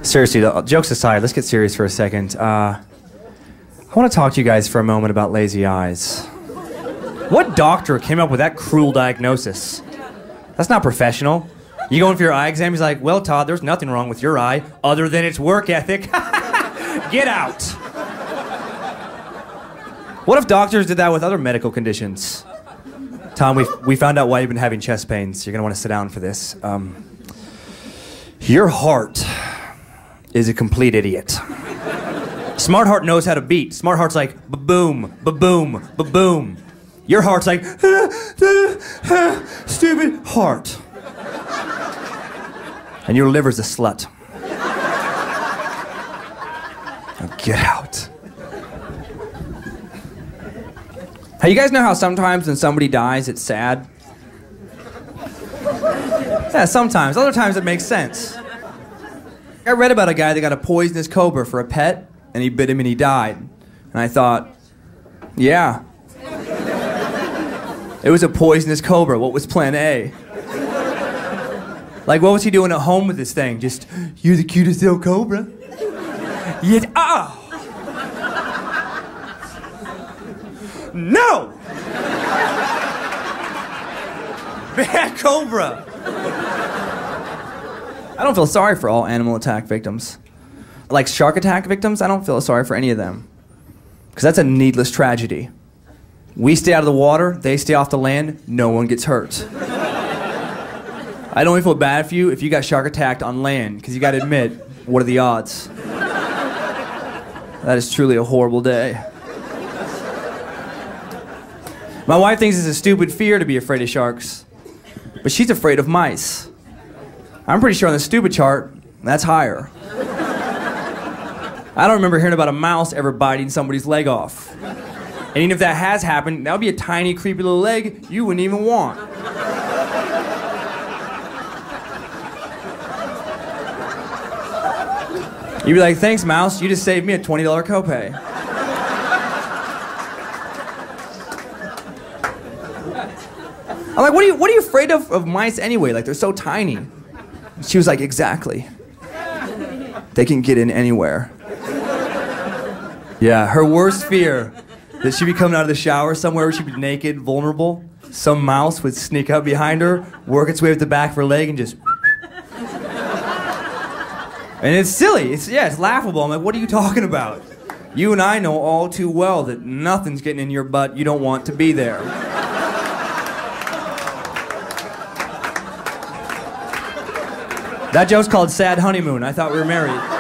Seriously, jokes aside, let's get serious for a second. I want to talk to you guys for a moment about lazy eyes. What doctor came up with that cruel diagnosis? That's not professional. You go in for your eye exam, he's like, well, Todd, there's nothing wrong with your eye other than its work ethic. Get out. What if doctors did that with other medical conditions? Tom, we found out why you've been having chest pains. You're going to want to sit down for this. Your heart is a complete idiot. Smart heart knows how to beat. Smart heart's like, ba-boom, ba-boom, ba-boom. Your heart's like, stupid heart. And your liver's a slut. Now get out. Hey, you guys know how sometimes when somebody dies, it's sad? Yeah, sometimes. Other times it makes sense. I read about a guy that got a poisonous cobra for a pet, and he bit him and he died. And I thought, yeah. It was a poisonous cobra. What was plan A? Like, what was he doing at home with this thing? Just, you're the cutest little cobra. Yes, oh! No! Bad cobra! I don't feel sorry for all animal attack victims. Like shark attack victims, I don't feel sorry for any of them. Because that's a needless tragedy. We stay out of the water, they stay off the land, no one gets hurt. I'd only feel bad for you if you got shark attacked on land, because you gotta admit, what are the odds? That is truly a horrible day. My wife thinks it's a stupid fear to be afraid of sharks, but she's afraid of mice. I'm pretty sure on the stupid chart, that's higher. I don't remember hearing about a mouse ever biting somebody's leg off. And even if that has happened, that would be a tiny, creepy little leg you wouldn't even want. You'd be like, thanks, mouse, you just saved me a $20 copay. I'm like, what are you afraid of mice anyway? Like, they're so tiny. She was like, exactly. They can get in anywhere. Yeah, her worst fear, that she'd be coming out of the shower somewhere where she'd be naked, vulnerable. Some mouse would sneak up behind her, work its way up the back of her leg, and just... And it's silly. It's laughable. I'm like, what are you talking about? You and I know all too well that nothing's getting in your butt. You don't want to be there. That joke's called Sad Honeymoon. I thought we were married.